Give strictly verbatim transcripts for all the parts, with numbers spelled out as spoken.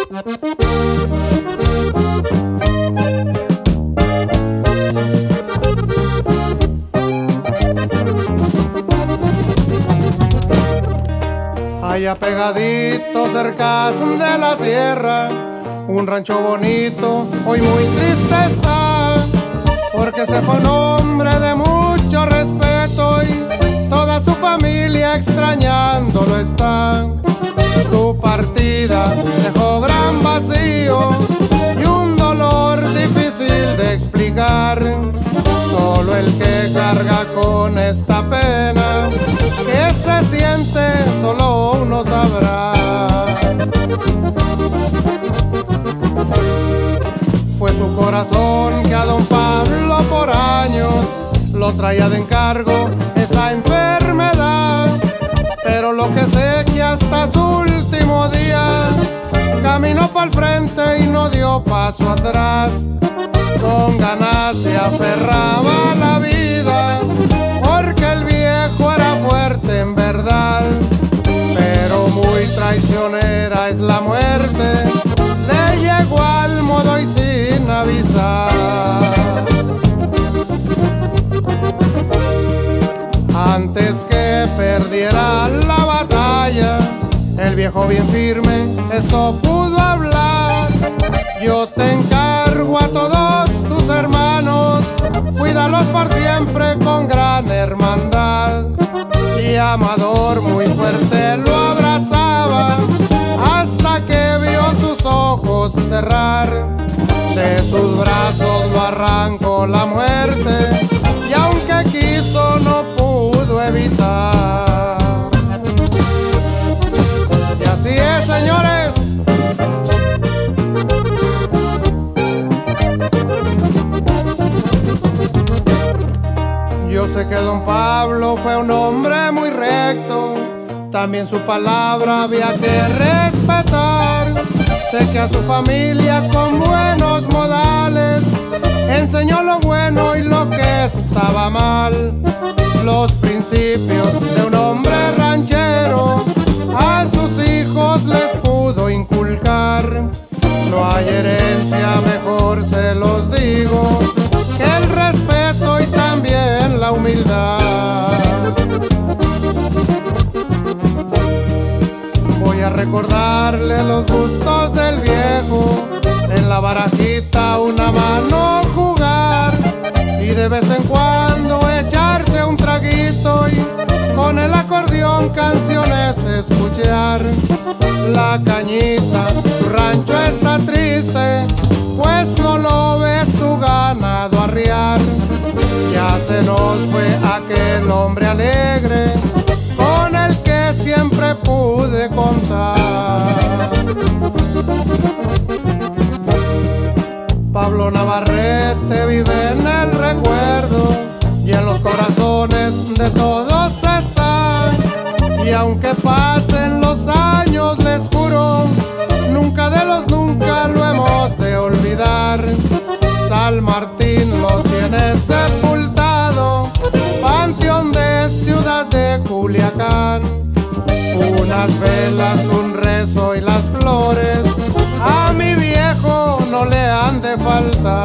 Allá pegadito cerca de la sierra, un rancho bonito, hoy muy triste está, porque se fue un hombre de mucho respeto y toda su familia extrañándolo está. Su partida dejó gran vacío y un dolor difícil de explicar. Solo el que carga con esta pena, que se siente, solo uno sabrá. Fue su corazón que a don Pablo por años lo traía de encargo esa enfermedad, pero lo que sé que hasta su último día caminó pa'l frente y no dio paso atrás. Con ganas se aferraba a la vida, porque el viejo era fuerte en verdad, pero muy traicionera es la muerte, le llegó al modo y sin avisar. Antes que perdiera la batalla, el viejo bien firme esto pudo hablar: yo te encargo a todos tus hermanos, cuídalos por siempre con gran hermandad. Y Amador muy fuerte lo abrazaba hasta que vio sus ojos cerrar. De sus brazos lo arrancó la muerte y aunque quiso no pudo evitar. Y así es, señores. Yo sé que don Pablo fue un hombre muy recto, también su palabra había que respetar. Sé que a su familia con buenos modales enseñó lo bueno y lo que estaba mal. Los principios de un hombre ranchero a sus hijos les pudo inculcar. No hay herencia, mejor se los digo, que el respeto y también la humildad. Voy a recordarle los gustos del viejo, en la barajita una mano jugar y de vez en cuando echarse un traguito y con el acordeón canciones escuchar. La cañita, su rancho está triste, pues no lo ve su ganado arriar. Ya se nos fue aquel hombre alegre con el que siempre pude contar. Pablo Navarrete vive en el recuerdo y en los corazones de todos está. Y aunque pasen los años, les juro, nunca de los nunca lo hemos de olvidar. San Martín lo tiene sepultado, panteón de Ciudad de Culiacán. Unas velas, un rezo y las flores a mi viejo no le han de faltar.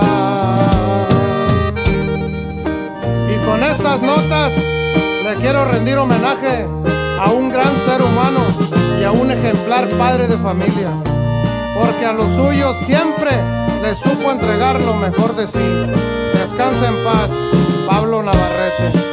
Y con estas notas le quiero rendir homenaje a un gran ser humano y a un ejemplar padre de familia, porque a los suyos siempre les supo entregar lo mejor de sí. Descansa en paz, Pablo Navarrete.